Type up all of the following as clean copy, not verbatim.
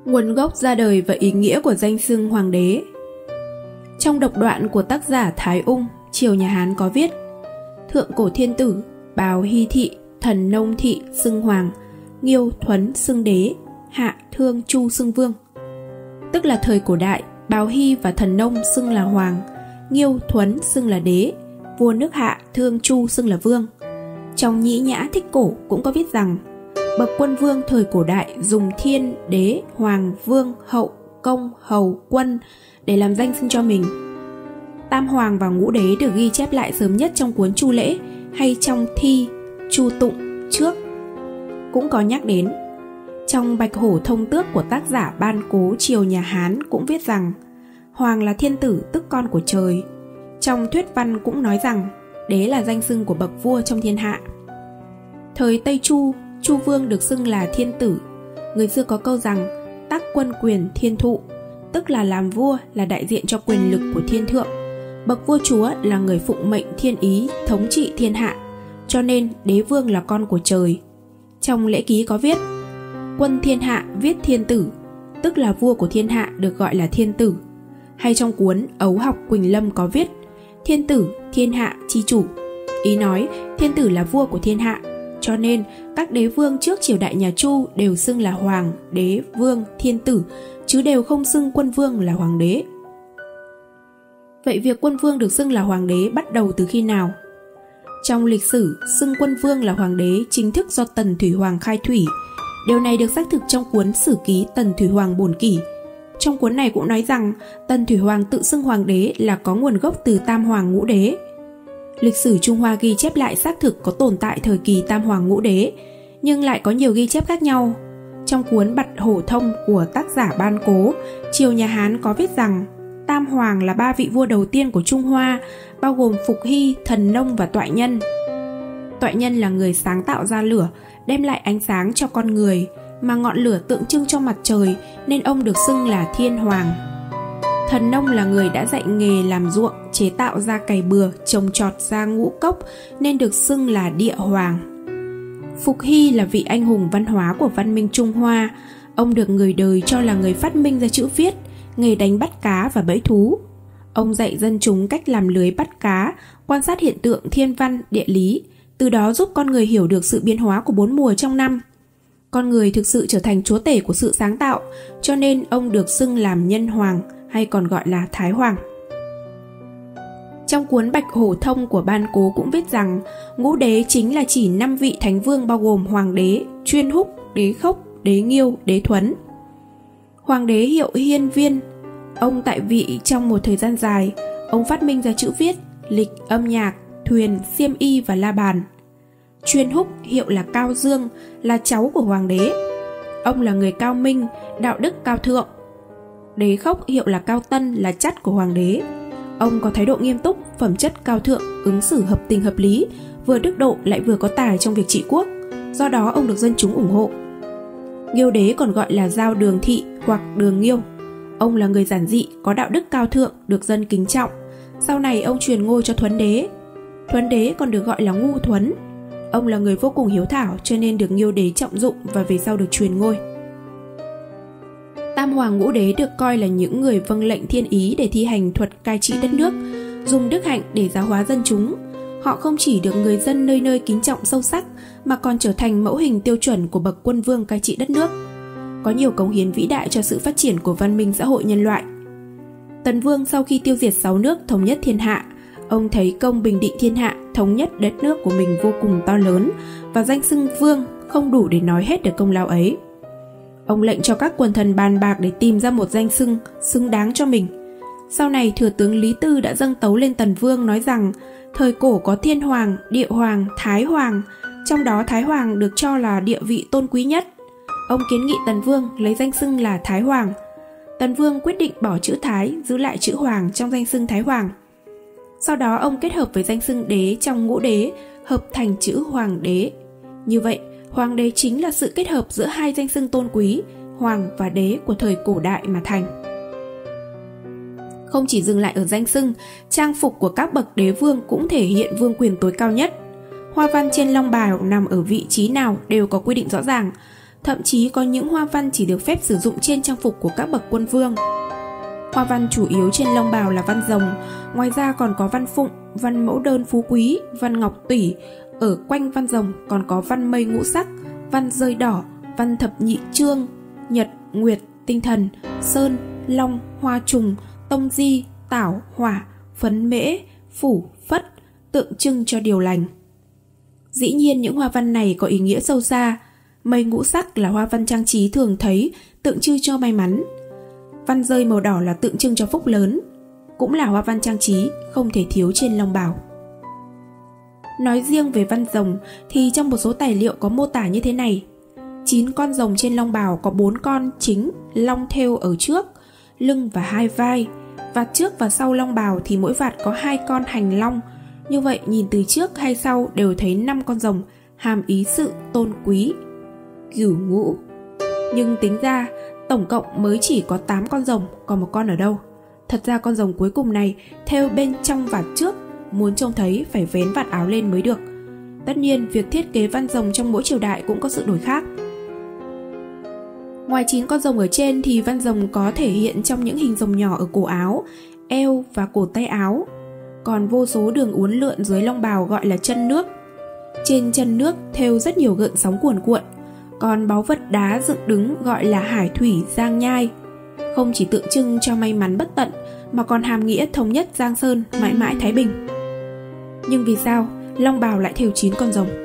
Nguồn gốc ra đời và ý nghĩa của danh xưng hoàng đế. Trong độc đoạn của tác giả Thái Ung, triều nhà Hán có viết: Thượng cổ thiên tử, Bào Hy thị, Thần Nông thị xưng hoàng, Nghiêu Thuấn xưng đế, Hạ Thương Chu xưng vương. Tức là thời cổ đại, Bào Hy và Thần Nông xưng là hoàng, Nghiêu Thuấn xưng là đế, vua nước Hạ Thương Chu xưng là vương. Trong Nhĩ Nhã Thích Cổ cũng có viết rằng bậc quân vương thời cổ đại dùng thiên, đế, hoàng, vương, hậu, công, hầu, quân để làm danh xưng cho mình. Tam hoàng và ngũ đế được ghi chép lại sớm nhất trong cuốn Chu Lễ hay trong thi Chu Tụng trước cũng có nhắc đến. Trong Bạch Hổ Thông Tước của tác giả Ban Cố triều nhà Hán cũng viết rằng hoàng là thiên tử, tức con của trời. Trong Thuyết Văn cũng nói rằng đế là danh xưng của bậc vua trong thiên hạ. Thời Tây Chu, Chu vương được xưng là thiên tử. Người xưa có câu rằng tác quân quyền thiên thụ, tức là làm vua là đại diện cho quyền lực của thiên thượng. Bậc vua chúa là người phụng mệnh thiên ý, thống trị thiên hạ, cho nên đế vương là con của trời. Trong Lễ Ký có viết: Quân thiên hạ viết thiên tử, tức là vua của thiên hạ được gọi là thiên tử. Hay trong cuốn Ấu học Quỳnh Lâm có viết: Thiên tử, thiên hạ chi chủ. Ý nói thiên tử là vua của thiên hạ, cho nên các đế vương trước triều đại nhà Chu đều xưng là hoàng, đế, vương, thiên tử, chứ đều không xưng quân vương là hoàng đế. Vậy việc quân vương được xưng là hoàng đế bắt đầu từ khi nào? Trong lịch sử, xưng quân vương là hoàng đế chính thức do Tần Thủy Hoàng khai thủy. Điều này được xác thực trong cuốn Sử Ký Tần Thủy Hoàng Bổn Kỷ. Trong cuốn này cũng nói rằng Tần Thủy Hoàng tự xưng hoàng đế là có nguồn gốc từ Tam Hoàng Ngũ Đế. Lịch sử Trung Hoa ghi chép lại xác thực có tồn tại thời kỳ Tam Hoàng Ngũ Đế, nhưng lại có nhiều ghi chép khác nhau. Trong cuốn Bạch Hổ Thông của tác giả Ban Cố, triều nhà Hán có viết rằng Tam Hoàng là 3 vị vua đầu tiên của Trung Hoa, bao gồm Phục Hy, Thần Nông và Toại Nhân. Toại Nhân là người sáng tạo ra lửa, đem lại ánh sáng cho con người, mà ngọn lửa tượng trưng cho mặt trời nên ông được xưng là Thiên Hoàng. Thần Nông là người đã dạy nghề làm ruộng, chế tạo ra cày bừa, trồng trọt ra ngũ cốc nên được xưng là Địa Hoàng. Phục Hy là vị anh hùng văn hóa của văn minh Trung Hoa. Ông được người đời cho là người phát minh ra chữ viết, nghề đánh bắt cá và bẫy thú. Ông dạy dân chúng cách làm lưới bắt cá, quan sát hiện tượng thiên văn, địa lý, từ đó giúp con người hiểu được sự biến hóa của 4 mùa trong năm. Con người thực sự trở thành chúa tể của sự sáng tạo, cho nên ông được xưng làm Nhân Hoàng, hay còn gọi là Thái Hoàng. Trong cuốn Bạch Hổ Thông của Ban Cố cũng viết rằng ngũ đế chính là chỉ 5 vị thánh vương bao gồm hoàng đế, Chuyên Húc, đế Khốc, đế Nghiêu, đế Thuấn. Hoàng đế hiệu Hiên Viên. Ông tại vị trong một thời gian dài. Ông phát minh ra chữ viết, lịch, âm nhạc, thuyền, xiêm y và la bàn. Chuyên Húc hiệu là Cao Dương, là cháu của hoàng đế. Ông là người cao minh, đạo đức cao thượng. Đế Khốc hiệu là Cao Tân, là chắt của hoàng đế. Ông có thái độ nghiêm túc, phẩm chất cao thượng, ứng xử hợp tình hợp lý, vừa đức độ lại vừa có tài trong việc trị quốc, do đó ông được dân chúng ủng hộ. Nghiêu đế còn gọi là Giao Đường Thị hoặc Đường Nghiêu. Ông là người giản dị, có đạo đức cao thượng, được dân kính trọng. Sau này ông truyền ngôi cho Thuấn đế. Thuấn đế còn được gọi là Ngu Thuấn. Ông là người vô cùng hiếu thảo cho nên được Nghiêu đế trọng dụng và về sau được truyền ngôi. Tam Hoàng Ngũ Đế được coi là những người vâng lệnh thiên ý để thi hành thuật cai trị đất nước, dùng đức hạnh để giáo hóa dân chúng. Họ không chỉ được người dân nơi nơi kính trọng sâu sắc, mà còn trở thành mẫu hình tiêu chuẩn của bậc quân vương cai trị đất nước. Có nhiều cống hiến vĩ đại cho sự phát triển của văn minh xã hội nhân loại. Tần Vương sau khi tiêu diệt 6 nước thống nhất thiên hạ, ông thấy công bình định thiên hạ, thống nhất đất nước của mình vô cùng to lớn, và danh xưng vương không đủ để nói hết được công lao ấy. Ông lệnh cho các quần thần bàn bạc để tìm ra một danh xưng xứng đáng cho mình. Sau này thừa tướng Lý Tư đã dâng tấu lên Tần Vương nói rằng thời cổ có Thiên Hoàng, Địa Hoàng, Thái Hoàng, trong đó Thái Hoàng được cho là địa vị tôn quý nhất. Ông kiến nghị Tần Vương lấy danh xưng là Thái Hoàng. Tần Vương quyết định bỏ chữ Thái, giữ lại chữ Hoàng trong danh xưng Thái Hoàng. Sau đó ông kết hợp với danh xưng đế trong ngũ đế, hợp thành chữ Hoàng đế. Như vậy, Hoàng đế chính là sự kết hợp giữa hai danh xưng tôn quý, Hoàng và đế của thời cổ đại mà thành. Không chỉ dừng lại ở danh xưng, trang phục của các bậc đế vương cũng thể hiện vương quyền tối cao nhất. Hoa văn trên long bào nằm ở vị trí nào đều có quy định rõ ràng. thậm chí có những hoa văn chỉ được phép sử dụng trên trang phục của các bậc quân vương. Hoa văn chủ yếu trên long bào là văn rồng, ngoài ra còn có văn phụng, văn mẫu đơn phú quý, văn ngọc tủy. Ở quanh văn rồng còn có văn mây ngũ sắc, văn rơi đỏ, văn thập nhị chương, nhật, nguyệt, tinh thần, sơn, long, hoa trùng, tông di, tảo, hỏa, phấn mễ, phủ, phất, tượng trưng cho điều lành. Dĩ nhiên những hoa văn này có ý nghĩa sâu xa. Mây ngũ sắc là hoa văn trang trí thường thấy, tượng trưng cho may mắn. Văn rơi màu đỏ là tượng trưng cho phúc lớn, cũng là hoa văn trang trí không thể thiếu trên long bào. Nói riêng về văn rồng thì trong một số tài liệu có mô tả như thế này: 9 con rồng trên long bào có 4 con chính long thêu ở trước, lưng và 2 vai. Vạt trước và sau long bào thì mỗi vạt có 2 con hành long. Như vậy nhìn từ trước hay sau đều thấy 5 con rồng, hàm ý sự tôn quý, cửu ngũ. Nhưng tính ra tổng cộng mới chỉ có 8 con rồng, còn một con ở đâu? Thật ra con rồng cuối cùng này thêu bên trong vạt trước, muốn trông thấy phải vén vạt áo lên mới được. Tất nhiên việc thiết kế văn rồng trong mỗi triều đại cũng có sự đổi khác. Ngoài 9 con rồng ở trên thì văn rồng có thể hiện trong những hình rồng nhỏ ở cổ áo, eo và cổ tay áo. Còn vô số đường uốn lượn dưới long bào gọi là chân nước. Trên chân nước thêu rất nhiều gợn sóng cuồn cuộn. Còn báu vật đá dựng đứng gọi là hải thủy giang nhai, không chỉ tượng trưng cho may mắn bất tận mà còn hàm nghĩa thống nhất Giang Sơn, mãi mãi thái bình. Nhưng vì sao long bào lại thêu 9 con rồng?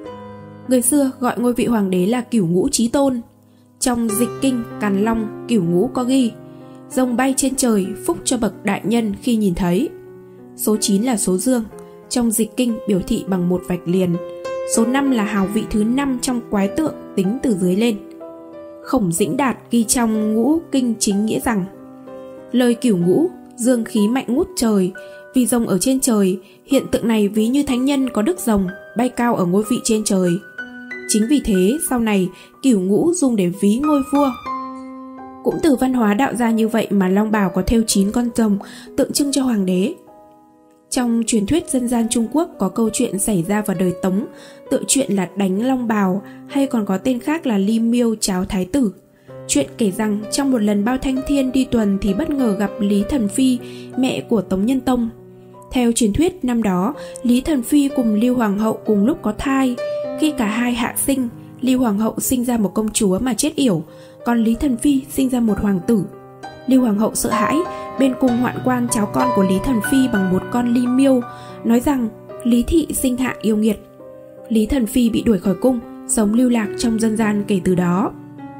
Người xưa gọi ngôi vị hoàng đế là Cửu Ngũ Chí Tôn. Trong Dịch Kinh Càn Long Cửu Ngũ có ghi: rồng bay trên trời, phúc cho bậc đại nhân khi nhìn thấy. Số 9 là số dương, trong Dịch Kinh biểu thị bằng một vạch liền. Số 5 là hào vị thứ 5 trong quái tượng tính từ dưới lên. Khổng Dĩnh Đạt ghi trong Ngũ Kinh chính nghĩa rằng: lời cửu ngũ, dương khí mạnh ngút trời. Vì rồng ở trên trời, hiện tượng này ví như thánh nhân có đức rồng bay cao ở ngôi vị trên trời. Chính vì thế sau này cửu ngũ dùng để ví ngôi vua. Cũng từ văn hóa đạo gia như vậy mà long bào có thêu 9 con rồng tượng trưng cho hoàng đế. Trong truyền thuyết dân gian Trung Quốc có câu chuyện xảy ra vào đời Tống, tựa chuyện là Đánh Long Bào, hay còn có tên khác là Ly Miêu Cháo Thái Tử. Chuyện kể rằng trong một lần Bao Thanh Thiên đi tuần thì bất ngờ gặp Lý Thần Phi, mẹ của Tống Nhân Tông. Theo truyền thuyết năm đó, Lý Thần Phi cùng Lưu Hoàng hậu cùng lúc có thai. Khi cả hai hạ sinh, Lưu Hoàng hậu sinh ra một công chúa mà chết yểu, còn Lý Thần Phi sinh ra một hoàng tử. Lưu Hoàng hậu sợ hãi, bên cung hoạn quan cháu con của Lý Thần Phi bằng một con ly miêu, nói rằng Lý thị sinh hạ yêu nghiệt. Lý Thần Phi bị đuổi khỏi cung, sống lưu lạc trong dân gian kể từ đó.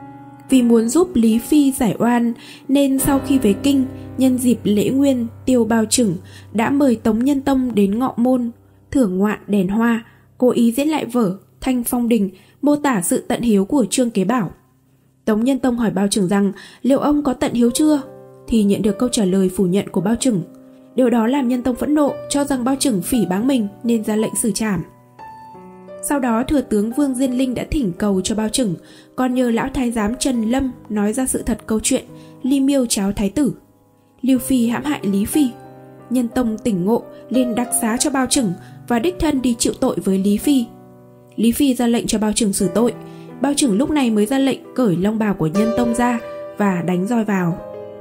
Vì muốn giúp Lý Phi giải oan nên sau khi về kinh, nhân dịp lễ nguyên Tiêu Bao Chửng đã mời Tống Nhân Tông đến Ngọ Môn thưởng ngoạn đèn hoa, cố ý diễn lại vở Thanh Phong Đình mô tả sự tận hiếu của Trương Kế Bảo. Tống Nhân Tông hỏi Bao Chửng rằng liệu ông có tận hiếu chưa, thì nhận được câu trả lời phủ nhận của Bao Chửng. Điều đó làm Nhân Tông phẫn nộ, cho rằng Bao Chửng phỉ báng mình nên ra lệnh xử trảm. Sau đó thừa tướng Vương Diên Linh đã thỉnh cầu cho Bao Chửng, còn nhờ lão thái giám Trần Lâm nói ra sự thật câu chuyện Ly Miêu Cháo Thái Tử. Lưu Phi hãm hại Lý Phi. Nhân Tông tỉnh ngộ liền đặc xá cho Bao Chửng và đích thân đi chịu tội với Lý Phi. Lý Phi ra lệnh cho Bao Chửng xử tội. Bao Chửng lúc này mới ra lệnh cởi long bào của Nhân Tông ra và đánh roi vào.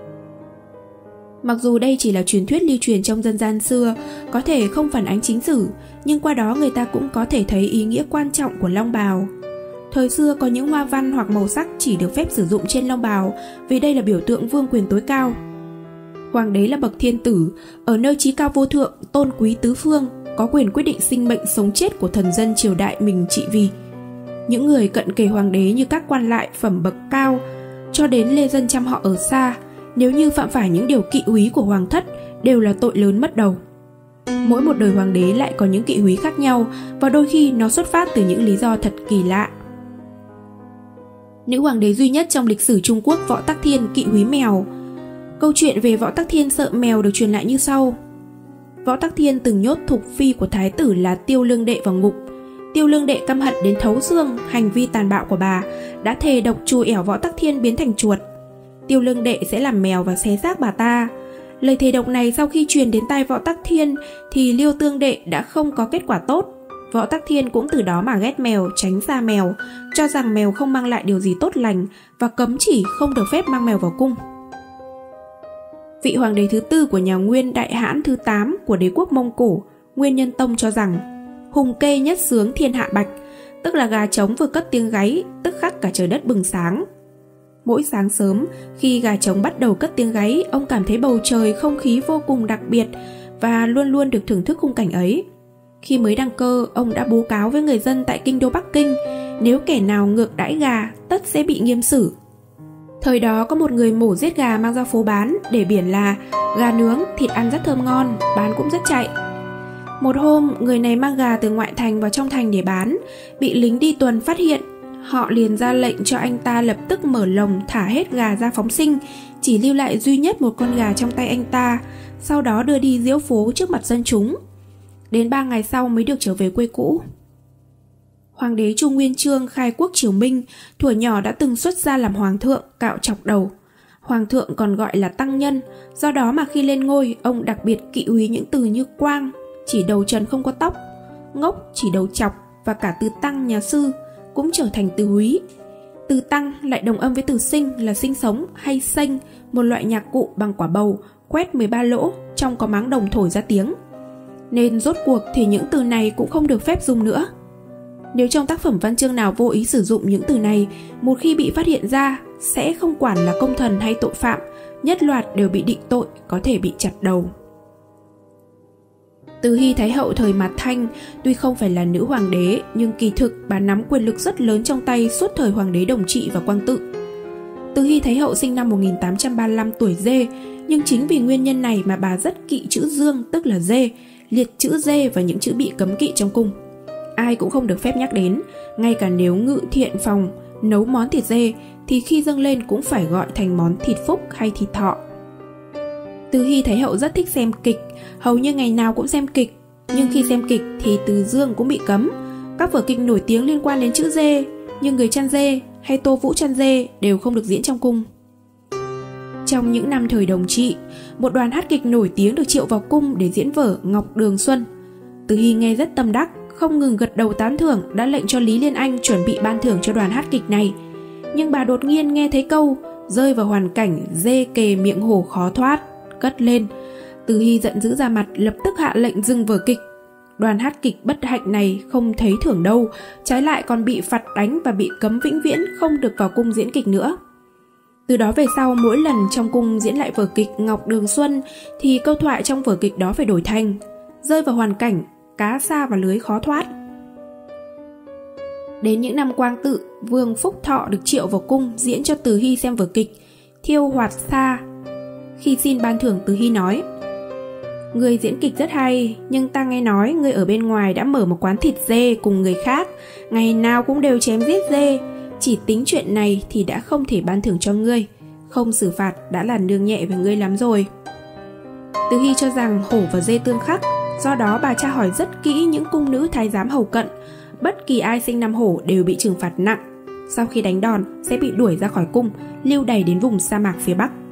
Mặc dù đây chỉ là truyền thuyết lưu truyền trong dân gian xưa, có thể không phản ánh chính sử, nhưng qua đó người ta cũng có thể thấy ý nghĩa quan trọng của long bào. Thời xưa có những hoa văn hoặc màu sắc chỉ được phép sử dụng trên long bào vì đây là biểu tượng vương quyền tối cao. Hoàng đế là bậc thiên tử, ở nơi chí cao vô thượng, tôn quý tứ phương, có quyền quyết định sinh mệnh sống chết của thần dân triều đại mình trị vì. Những người cận kề hoàng đế như các quan lại phẩm bậc cao cho đến lê dân chăm họ ở xa, nếu như phạm phải những điều kỵ úy của hoàng thất đều là tội lớn mất đầu. Mỗi một đời hoàng đế lại có những kỵ úy khác nhau và đôi khi nó xuất phát từ những lý do thật kỳ lạ. Nữ hoàng đế duy nhất trong lịch sử Trung Quốc Võ Tắc Thiên kỵ úy mèo. Câu chuyện về Võ Tắc Thiên sợ mèo được truyền lại như sau. Võ Tắc Thiên từng nhốt thục phi của thái tử là Tiêu Lương Đệ vào ngục. Tiêu Lương Đệ căm hận đến thấu xương hành vi tàn bạo của bà, đã thề độc chù ẻo Võ Tắc Thiên biến thành chuột. Tiêu Lương Đệ sẽ làm mèo và xé xác bà ta. Lời thề độc này sau khi truyền đến tai Võ Tắc Thiên thì Liêu Tương Đệ đã không có kết quả tốt. Võ Tắc Thiên cũng từ đó mà ghét mèo, tránh xa mèo, cho rằng mèo không mang lại điều gì tốt lành và cấm chỉ không được phép mang mèo vào cung. Vị hoàng đế thứ tư của nhà Nguyên Đại Hãn thứ 8 của đế quốc Mông Cổ, Nguyên Nhân Tông cho rằng hùng kê nhất sướng thiên hạ bạch, tức là gà trống vừa cất tiếng gáy, tức khắc cả trời đất bừng sáng. Mỗi sáng sớm, khi gà trống bắt đầu cất tiếng gáy, ông cảm thấy bầu trời không khí vô cùng đặc biệt và luôn luôn được thưởng thức khung cảnh ấy. Khi mới đăng cơ, ông đã bố cáo với người dân tại kinh đô Bắc Kinh, nếu kẻ nào ngược đãi gà, tất sẽ bị nghiêm xử. Thời đó có một người mổ giết gà mang ra phố bán, để biển là gà nướng, thịt ăn rất thơm ngon, bán cũng rất chạy. Một hôm, người này mang gà từ ngoại thành vào trong thành để bán, bị lính đi tuần phát hiện. Họ liền ra lệnh cho anh ta lập tức mở lồng thả hết gà ra phóng sinh, chỉ lưu lại duy nhất một con gà trong tay anh ta, sau đó đưa đi diễu phố trước mặt dân chúng. Đến 3 ngày sau mới được trở về quê cũ. Hoàng đế Trung Nguyên Chương khai quốc triều Minh, thuở nhỏ đã từng xuất gia làm hoàng thượng, cạo chọc đầu. Hoàng thượng còn gọi là tăng nhân, do đó mà khi lên ngôi, ông đặc biệt kỵ úy những từ như quang, chỉ đầu trần không có tóc, ngốc, chỉ đầu chọc, và cả từ tăng nhà sư cũng trở thành từ úy. Từ tăng lại đồng âm với từ sinh là sinh sống hay sênh, một loại nhạc cụ bằng quả bầu, quét 13 lỗ, trong có máng đồng thổi ra tiếng. Nên rốt cuộc thì những từ này cũng không được phép dùng nữa. Nếu trong tác phẩm văn chương nào vô ý sử dụng những từ này, một khi bị phát hiện ra, sẽ không quản là công thần hay tội phạm, nhất loạt đều bị định tội, có thể bị chặt đầu. Từ Hy Thái Hậu thời Mạt Thanh tuy không phải là nữ hoàng đế, nhưng kỳ thực bà nắm quyền lực rất lớn trong tay suốt thời hoàng đế Đồng Trị và Quang Tự. Từ Hy Thái Hậu sinh năm 1835 tuổi Dê, nhưng chính vì nguyên nhân này mà bà rất kỵ chữ Dương, tức là dê, liệt chữ dê và những chữ bị cấm kỵ trong cung. Ai cũng không được phép nhắc đến, ngay cả nếu ngự thiện phòng nấu món thịt dê thì khi dâng lên cũng phải gọi thành món thịt phúc hay thịt thọ. Từ Hy Thái Hậu rất thích xem kịch, hầu như ngày nào cũng xem kịch, nhưng khi xem kịch thì từ Dương cũng bị cấm. Các vở kịch nổi tiếng liên quan đến chữ dê như Người chăn dê hay Tô Vũ chăn dê đều không được diễn trong cung. Trong những năm thời Đồng Trị, một đoàn hát kịch nổi tiếng được triệu vào cung để diễn vở Ngọc Đường Xuân. Từ Hy nghe rất tâm đắc, không ngừng gật đầu tán thưởng, đã lệnh cho Lý Liên Anh chuẩn bị ban thưởng cho đoàn hát kịch này. Nhưng bà đột nhiên nghe thấy câu rơi vào hoàn cảnh dê kề miệng hổ khó thoát, cất lên. Từ Hy giận dữ ra mặt, lập tức hạ lệnh dừng vở kịch. Đoàn hát kịch bất hạnh này không thấy thưởng đâu, trái lại còn bị phạt đánh và bị cấm vĩnh viễn không được vào cung diễn kịch nữa. Từ đó về sau, mỗi lần trong cung diễn lại vở kịch Ngọc Đường Xuân thì câu thoại trong vở kịch đó phải đổi thành rơi vào hoàn cảnh cá sa và lưới khó thoát. Đến những năm Quang Tự, Vương Phúc Thọ được triệu vào cung diễn cho Từ Hy xem vở kịch Thiêu Hoạt Sa. Khi xin ban thưởng, Từ Hy nói: "Người diễn kịch rất hay, nhưng ta nghe nói người ở bên ngoài đã mở một quán thịt dê cùng người khác, ngày nào cũng đều chém giết dê. Chỉ tính chuyện này thì đã không thể ban thưởng cho ngươi, không xử phạt đã là nương nhẹ với ngươi lắm rồi." Từ Hy cho rằng hổ và dê tương khắc, do đó bà tra hỏi rất kỹ những cung nữ thái giám hầu cận, bất kỳ ai sinh năm hổ đều bị trừng phạt nặng. Sau khi đánh đòn sẽ bị đuổi ra khỏi cung, lưu đày đến vùng sa mạc phía Bắc.